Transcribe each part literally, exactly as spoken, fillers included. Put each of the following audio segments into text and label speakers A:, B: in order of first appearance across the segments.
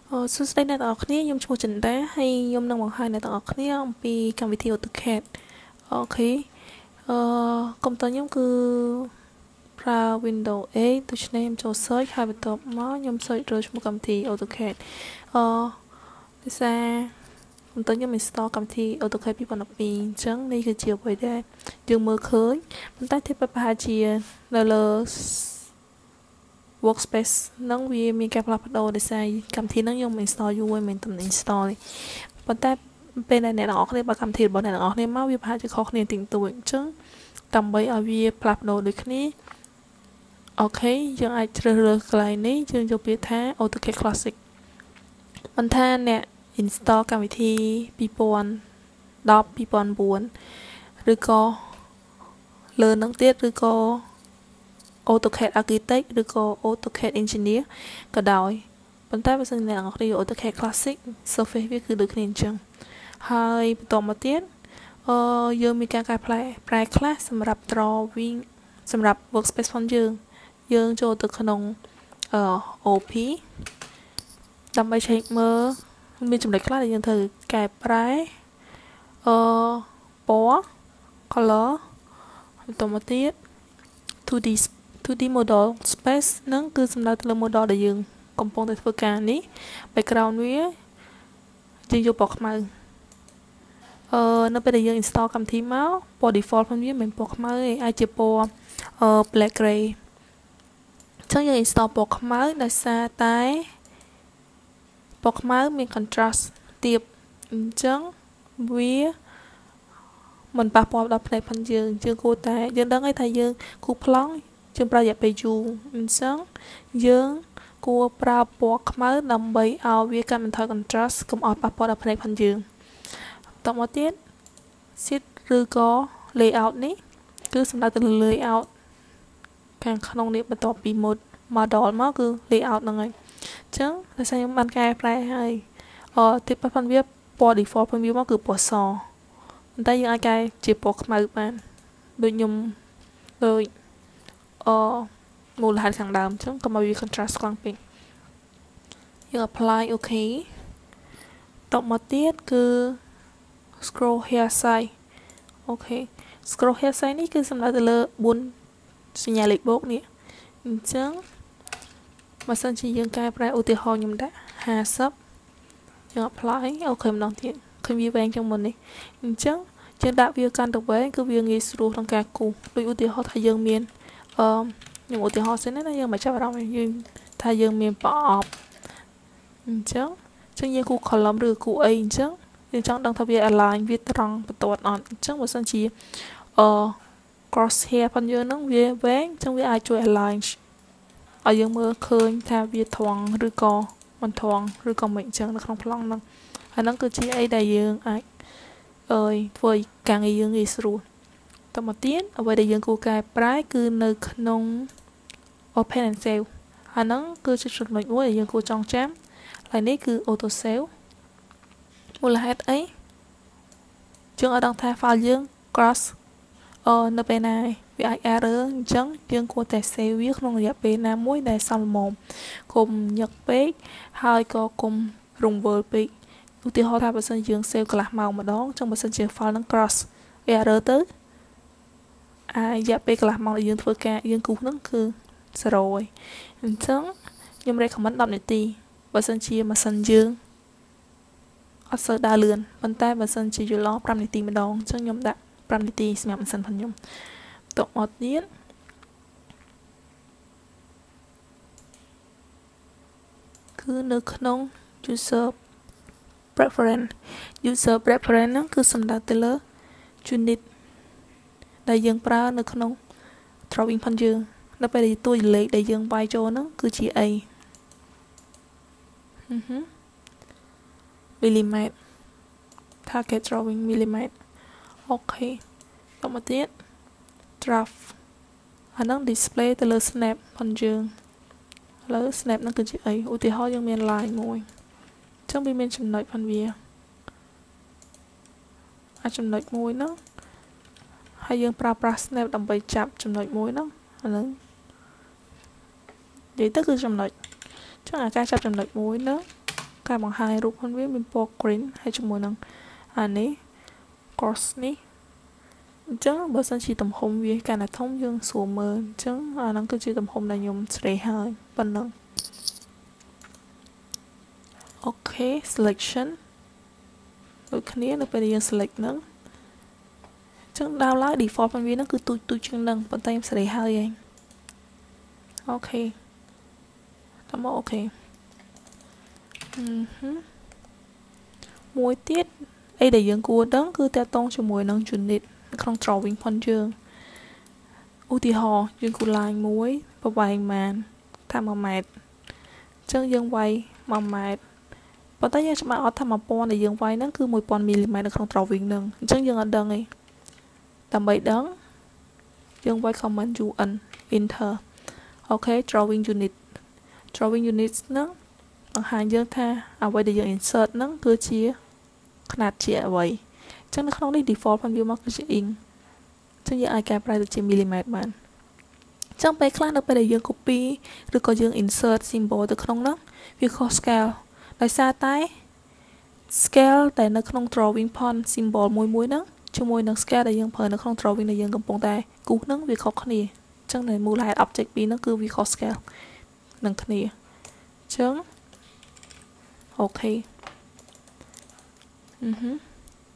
A: Ờ, Sư đây là tỏ khía nhôm chua trình đá hay nhôm nâng bằng hai là tỏ khía ông pi cầm vị thi AutoCAD. Ok. Ờ, công tơ nhóm cứ ra Windows A tôi cho em cho search hai bài tập nó nhóm search rồi trong cầm thi AutoCAD. Ờ, đi ra công tơ nhóm mình store cầm thi AutoCAD bị bọn đọc bình chẳng đâyคือchiều bởi đây dương mơ khơi mình tách thiết bà chia là workspace នឹងវាមានការផ្លាស់ប្ដូរដោយសារកម្មវិធីហ្នឹងខ្ញុំ install យូរហើយមិនទាន់ install ទេប៉ុន្តែពេលដែលអ្នកទាំងអស់គ្នាបើកម្មវិធីរបស់អ្នកទាំងអស់គ្នាមកវាប្រហែលជាខុសគ្នាតិចតួចអញ្ចឹងដើម្បីឲ្យវាផ្លាស់ប្ដូរដូចគ្នាអូខេយើងអាចជ្រើសរើសកន្លែងនេះយើងយកពាក្យថា AutoCAD Classic មិនថាអ្នក install កម្មវិធីពីរពាន់ដប់ពីរពាន់បួនឬក៏លើនឹងទៀតឬក៏ AutoCAD Architect ឬក៏ AutoCAD Engineer ក៏ដោយប៉ុន្តែបើសិនអ្នកនរគ្នាយក AutoCAD Classic surface វាគឺដូចគ្នាអញ្ចឹងហើយបន្តមកទៀតអឺយើងមានការកែប្រែប្រែខ្លះសម្រាប់ Drawing សម្រាប់ workspace ផងយើងយើងចូលទៅក្នុងអឺ អូ พี ដើម្បី check មើលមានចំណុចខ្លះដែលយើងត្រូវកែប្រែអឺពណ៌ color បន្តមកទៀត two D two D model space ហ្នឹងគឺសំដៅទៅលើ model ដែលយើងកំពុងតែធ្វើការនេះ background វាយើងយកពណ៌ខ្មៅអឺនៅពេលដែលយើង install កម្មវិធីមកពណ៌ default របស់វាមិនមែនពណ៌ខ្មៅទេអាចជាពណ៌អឺ black gray អញ្ចឹងយើង install ពណ៌ខ្មៅដោយសារតែពណ៌ខ្មៅមាន contrast ទាបអញ្ចឹងវាមិនប៉ះពាល់ដល់ផ្នែកផងយើងយើងគួរតែយើងដឹងហើយថាយើងគូប្លង់យើងប្រើរយៈពេលយូរអញ្ចឹងយើងគួរប្រើពណ៌ខ្មៅដើម្បីឲ្យវាកាត់បន្ថយ contrast កុំឲ្យប៉ះពាល់ដល់ផ្នែកផងយើងតមកទៀត sheet ឬក៏ layout នេះគឺសំដៅទៅលើ layout ខាងក្នុងនេះបន្ទាប់ពី model មកគឺ layout ហ្នឹងហើយអញ្ចឹងដោយសារខ្ញុំបានកែប្រែហើយអឺទីប៉ុណ្ណវាពណ៌ default របស់វាមកគឺពណ៌សប៉ុន្តែយើងអាចកែជាពណ៌ខ្មៅបានដូចខ្ញុំដូចអមូលហេតុខាងដើមអញ្ចឹងកុំឲ្យវា contrast ខ្លាំងពេកយើង apply OK តមកទៀតគឺ scroll hair size អូខេ scroll hair size នេះគឺសំដៅទៅលើបួនសញ្ញាលេខបូកនេះអញ្ចឹងបើសិនជាយើងកែប្រែឧទាហរណ៍ខ្ញុំដាក់ห้าสิบយើង apply អូខេម្ដងទៀតឃើញវាវែងជាងមុននេះអញ្ចឹងយើងដាក់វាកាន់ទៅវែងគឺវាងាយស្រួលក្នុងការគូសដូចឧទាហរណ៍ថាយើងមានអឺខ្ញុំឧទាហរណ៍សិនណាយើងមិនចាប់អារម្មណ៍យើងថាយើងមានប្រអប់អញ្ចឹងអញ្ចឹងយើងគូ column ឬគូអីអញ្ចឹងយើងចង់ដឹងថាវា align វាត្រង់បន្ទាត់អត់អញ្ចឹងបើសិនជាអឺ cross hair ផងយើងហ្នឹងវាវែងអញ្ចឹងវាអាចជួយ align ឲ្យយើងមើលឃើញថាវាត្រង់ឬក៏មិនត្រង់ឬក៏មិនអញ្ចឹងនៅក្នុងប្លង់ហ្នឹងហើយហ្នឹងគឺជាអីដែលយើងអាចអើយធ្វើឲ្យការងារយើងងាយស្រួលតមកទៀតអ្វីដែលយើងគួរកែប្រែគឺនៅក្នុង open and save អាហ្នឹងគឺជាចំណុចមួយដែលយើងគួរចងចាំហើយនេះគឺ auto save មូលហេតុអីយើងឲ្យដឹងថា file យើង cross អឺនៅពេលណាវាអាច error អញ្ចឹងយើងគួរតែ save វាក្នុងរយៈពេលណាមួយដែលសមល្មមកុំញឹកពេកហើយក៏កុំរង្វើលពេកឧទាហរណ៍ថាបើសិនយើង save កន្លះម៉ោងម្ដងចឹងបើសិនជា file ហ្នឹង cross error ទៅអារយៈពេលកន្លះម៉ោងដែលយើងធ្វើការយើងគូសហ្នឹងគឺzeroហើយអញ្ចឹងខ្ញុំ recommend ដប់នាទីបើសិនជាម៉ាស៊ីនយើងអត់សូវដើរលឿនប៉ុន្តែបើសិនជាយូរឡង5នាទីម្ដងអញ្ចឹងខ្ញុំដាក់5នាទីសម្រាប់ម៉ាស៊ីនផងខ្ញុំតមកទៀតគឺនៅក្នុង user preference user preference ហ្នឹងគឺសំដៅទៅលើ unit ដែលយើងប្រើនៅក្នុង drawing ផងយើងនៅពេលដែលតួលេខដែលយើងវាយចូលហ្នឹងគឺជាអី millimeter target drawing millimeter អូខេតមកទៀត draft អាហ្នឹង display ទៅលើ snap ផងយើងឥឡូវ snap ហ្នឹងគឺជាអីឧទាហរណ៍យើងមាន line មួយអញ្ចឹងវាមានចំណុចផងវាអាចចំណុចមួយហ្នឹងហើយយើងប្រើប្រាស់ snap ដើម្បីចាប់ចំណុចមួយហ្នឹងអាហ្នឹងនិយាយទៅគឺចំណុចអញ្ចឹងអាការចាប់ចំណុចមួយហ្នឹងការបង្ហាញរូបផងវាមានពណ៌ green ហើយជាមួយនឹងអានេះ cross នេះអញ្ចឹងបើសិនជាទំហំវាកាន់តែធំយើងស្រួលមើលអញ្ចឹងអាហ្នឹងគឺជាទំហំដែលខ្ញុំស្រេះហើយប៉ុណ្ណឹងអូខេ selection ដូចគ្នានៅពេលយើង select ហ្នឹងអញ្ចឹងដល់ឡើយ default របស់វាហ្នឹងគឺទូចទូចជាងហ្នឹងប៉ុន្តែខ្ញុំស្រេះហើយឯងអូខេតាមមកអូខេអឺហឹមមួយទៀតអីដែលយើងគួរដឹងគឺតាក់ទងជាមួយនឹង unit ក្នុង drawing ផងយើងឧទាហរណ៍យើងគូ line មួយប្រវែងម៉ានថាមួយម៉ែត្រអញ្ចឹងយើងវាយមួយម៉ែត្រប៉ុន្តែយើងច្បាស់អត់ថាមួយពាន់ដែលយើងវាយហ្នឹងគឺមួយពាន់មីលីម៉ែត្រនៅក្នុង drawing ហ្នឹងអញ្ចឹងយើងអត់ដឹងទេដើម្បីដឹងយើងវាយ command un enter អូខេ drawing unit drawing unit ហ្នឹងបង្ហាញយើងថាអ្វីដែលយើង insert ហ្នឹងគឺជាຂະຫນាតជាអ្វីអញ្ចឹងនៅក្នុងនេះ default ផងវាមកគឺជា ink អញ្ចឹងយើងអាចកែប្រែទៅជា millimeter បានអញ្ចឹងពេលខ្លះនៅពេលដែលយើង copy ឬក៏យើង insert symbol ទៅក្នុងហ្នឹងវាខុស scale ដោយសារតែ scale តែនៅក្នុង drawing ផង symbol មួយមួយហ្នឹងជាមួយនឹង scale ដែលយើងប្រើនៅក្នុង drawing ដែលយើងកំពុងតែគូសហ្នឹងវាខុសគ្នាអញ្ចឹងនៅមូលហេតុ object ពីរហ្នឹងគឺវាខុស scale នឹងគ្នាអញ្ចឹងអូខេអឺហឹម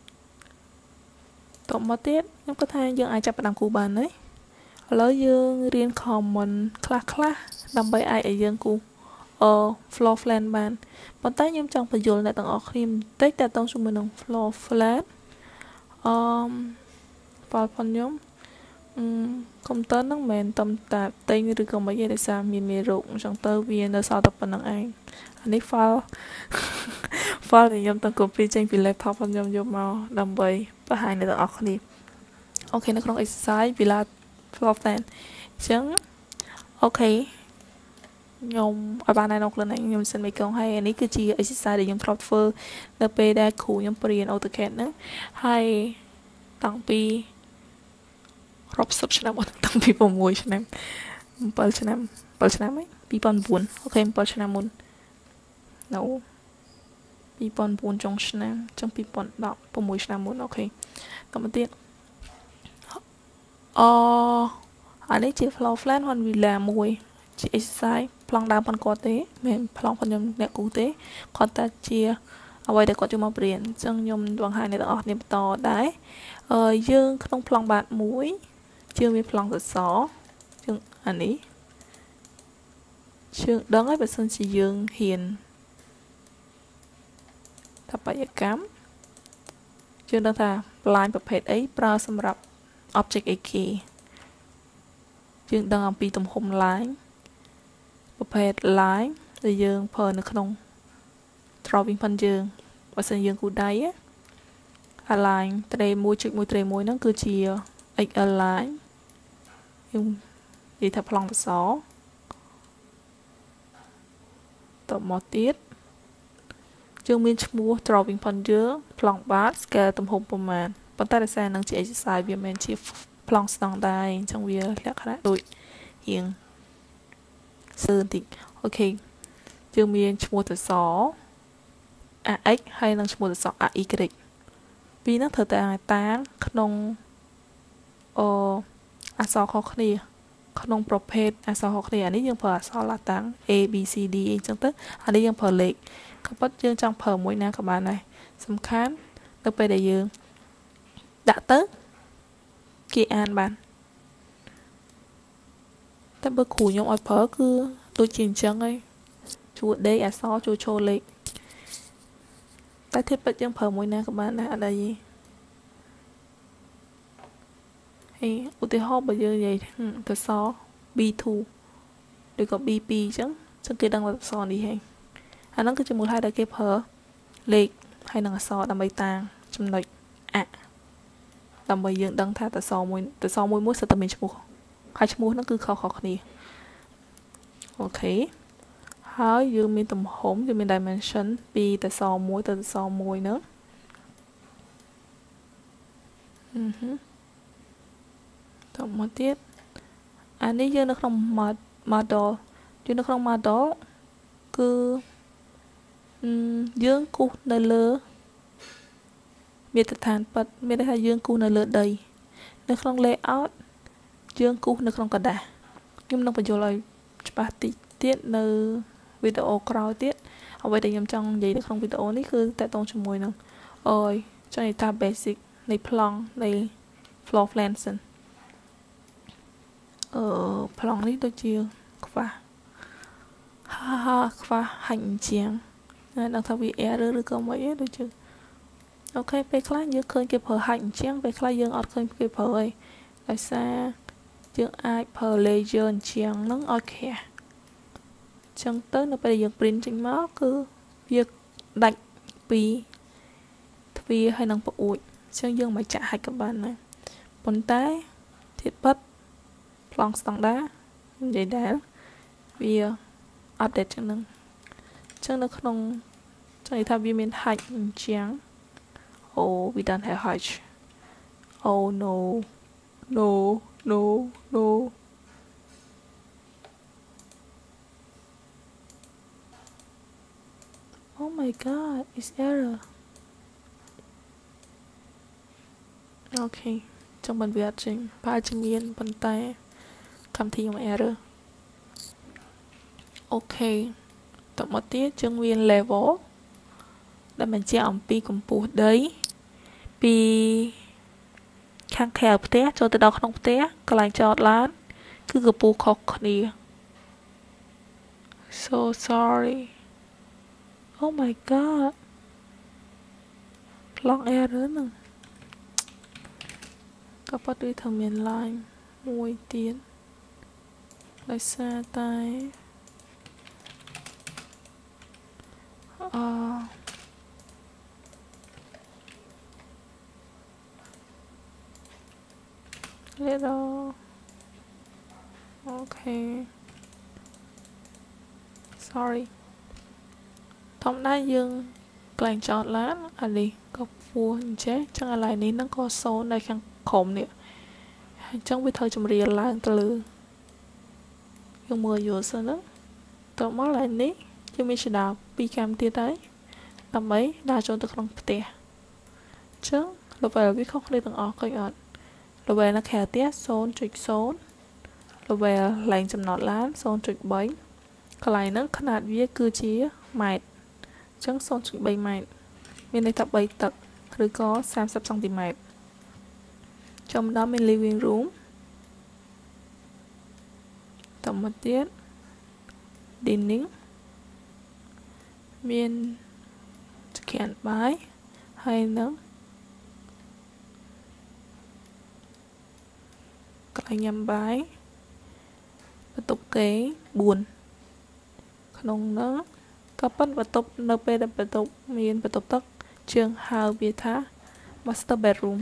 A: តបមកទៀតខ្ញុំគិតថាយើងអាចចាប់ផ្ដើមគូបានហើយឥឡូវយើងរៀន common ខ្លះខ្លះដើម្បីអាចឲ្យយើងគូអឺ floor plan បានប៉ុន្តែខ្ញុំចង់បញ្យល់អ្នកទាំងអស់គ្នាបន្តិចតើតោះជាមួយនឹង floor plan អឺប៉ាល់ផងខ្ញុំអឺកុំព្យូទ័រហ្នឹងមិនមែនតំតាផ្ទៃឬក៏មិនទេដោយសារមានមេរោគអញ្ចឹងទៅវានៅសល់តែប៉ុណ្្នឹងឯងអានេះ file file ដែលខ្ញុំទៅ copy ចេញពី laptop របស់ខ្ញុំយកមកដើម្បីបង្ហាញអ្នកទាំងអស់គ្នាអូខេនៅក្នុង exercise villa floor plan អញ្ចឹងអូខេខ្ញុំឲ្យបានណែនាំខ្លួនឯងខ្ញុំសិនមេកងហើយអានេះគឺជា exercise ដែលខ្ញុំធ្លាប់ធ្វើនៅពេលដែលគ្រូខ្ញុំបរៀន AutoCAD ហ្នឹងហើយតាំងពីរាប់សិបឆ្នាំអត់តាំងពី6ឆ្នាំ7ឆ្នាំ7ឆ្នាំហ៎2009អូខេ7ឆ្នាំមុននៅ2009ចុងឆ្នាំចុង2010 6ឆ្នាំមុនអូខេតមកទៀតអអានេះជា floor plan ហ្នឹង villa មួយជា exercise ប្លង់ដើមប៉ុនគាត់ទេមិនប្លង់ផងខ្ញុំអ្នកគូទេគាត់តែជាអ្វីដែលគាត់យកមកបរៀនអញ្ចឹងខ្ញុំបង្ហាញអ្នកទាំងអស់គ្នាបន្តដែរអឺយើងក្នុងប្លង់បាតមួយយើងមានប្លង់សសរយើងអានេះជើងដឹងហើយបើសិនជាយើងហ៊ានថាបរិយាកម្មយើងដឹងថា line ប្រភេទអីប្រើសម្រាប់ object អីគេយើងដឹងអំពីទំហំ line ប្រភេទ line ដែលយើងប្រើនៅក្នុង drawing ផងយើងបើសិនយើងគូដៃអា line ត្រេមួយចុចមួយត្រេមួយហ្នឹងគឺជា เอ็ก แอล line យើងនិយាយថាប្លង់សសរតមកទៀតយើងមានឈ្មោះ drawing ផងយើងប្លង់បាត scale ទំហំប្រមាណប៉ុន្តែដោយសារនឹងជា exercise វាមិនជាប្លង់ស្តង់ដែរអញ្ចឹងវាលក្ខណៈដូចរៀងសើបន្តិចអូខេយើងមានឈ្មោះសសរ a x ហើយនិងឈ្មោះសសរ a y ពីរហ្នឹងត្រូវតែតាងក្នុងអអក្សរខុសគ្នាក្នុងប្រភេទអក្សរខុសគ្នាអានេះយើងប្រើអក្សរឡាតាំង A B C D អីចឹងទៅអានេះយើងប្រើលេខក៏ប៉ុតយើងចង់ប្រើមួយណាក៏បានដែរសំខាន់ទៅពេលដែលយើងដាក់ទៅគេអានបានតែបើគ្រូខ្ញុំឲ្យប្រើគឺដូចជាអញ្ចឹងឯងជួដេកអក្សរជួឈរលេខតែធៀបពិតយើងប្រើមួយណាក៏បានដែរអត់អីទេឧទាហរណ៍បើយើងនិយាយអក្សរ B 2 ឬក៏ B 2 អញ្ចឹងចឹងគេដឹងថាអក្សរនេះហេអាហ្នឹងគឺជាមូលហេតុដែលគេប្រើលេខហើយនឹងអក្សរដើម្បីតាំងចំណុចអដើម្បីយើងដឹងថាអក្សរមួយអក្សរមួយមួយសិតតែមានឈ្មោះហើយឈ្មោះហ្នឹងគឺខុសៗគ្នាអូខេហើយយើងមានទំហំយើងមាន dimension ពីអក្សរមួយទៅអក្សរមួយហ្នឹងអឺហឹមតមកទៀតអានេះយើងនៅក្នុង model យើងនៅក្នុង model គឺ dương cú nơi lơ miệt thản bật miệt hay dương cú nơi lơ đầy nơi không layout dương cú nơi không cả đà nhưng nó phải vô lại ba tí tiết nơi video crowd tiết ở đây nhầm trong vậy được không video này cứ tại tông cho mùi nè ơi cho này ta basic này plong này floor plan ờ plong này tôi chia và ha ha và hành chiang đang thao vì error được không mấy đôi chứ ok về class dương khơi kịp hở hành chiang về class dương ọt khơi kịp hở ấy tại sao dương ai per layer chiang nó ok chẳng tới nó bây giờ print trên máu cứ việc đặt vì vì hay năng bộ ủi chẳng dương mà trả hai các bạn này bốn tay thiết bất long stong đá vậy đã vì update chẳng năng chẳng nó không chẳng này thay vì mình hành chiang oh we don't have hatch oh no no no no oh my god it's error ok trong bản viết trình ba chứng miên bàn tay cầm thi một error ok tổng một tiết chứng miên level đã mình chia ổng pi cùng bù đấy pi khang kèo té cho từ đó không té cái lại cho lát cứ gặp bù khóc đi so sorry oh my god long error nè các bạn đi thằng miền line mùi tiến lại xa tay à little okay sorry thông đá dương càng chọn lá à đi cọc vua chế chẳng ai lại ní nó có số này khăn khổm nè chẳng biết thời chùm rìa là tờ lư dùng mười dùa sơ đó tớ mó lại ní chứ mình sẽ đào bi cam tia đấy tầm ấy đào cho tớ không tè chứ lúc về là biết khóc đi tầng ọ coi ọt lúc về nó khèo tiết số trịch số lúc về lành chùm nọt lán số trịch bấy còn lại nó khả nạt viết cư trí mạch chẳng số trịch bấy mạch mình đây tập bấy tật rồi có ba mươi xăng-ti-mét trong đó mình living room tổng một tiết dining miền kẹn bái hay nấng cái nhầm bái và tục kế buồn không nó có bắt và tục np đập và tục miền và tục tắc trường hào biệt thá master bedroom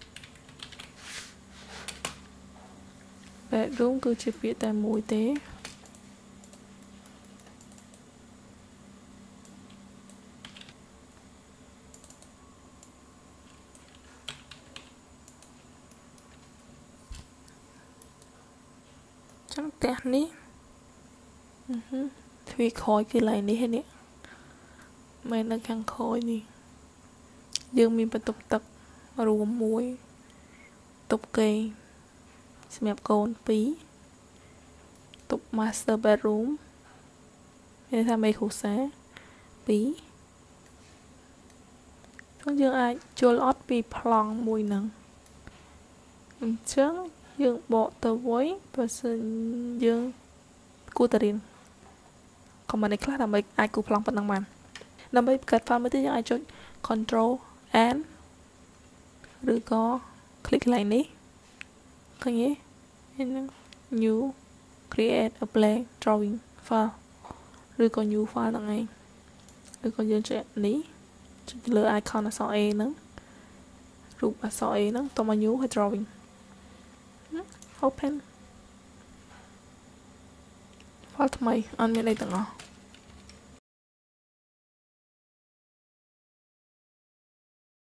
A: bedroom cứ chỉ biết tại mùi tế chẳng tẹt ní thì khói cái này ní hết nè mày nó càng khói đi dương mình phải tục tật rùm muối tục cây mẹp côn phí tục master bedroom nên tham mấy khu xá phí không dương ai cho lót bị plong mùi nắng chứ dương bộ tờ vối và xin dương cú tờ riêng còn mà này khác là mấy ai cú plong vẫn năng bàn nằm bây cắt pha mới tới những ai chốt Ctrl N rồi có click lại ní có nhé new create a blank drawing file rồi có new file là ngay rồi có dân chuyện ní lựa icon là sao e nữa rồi bà sao e nữa tôi mà new hay drawing open file thay ăn bên đây tầng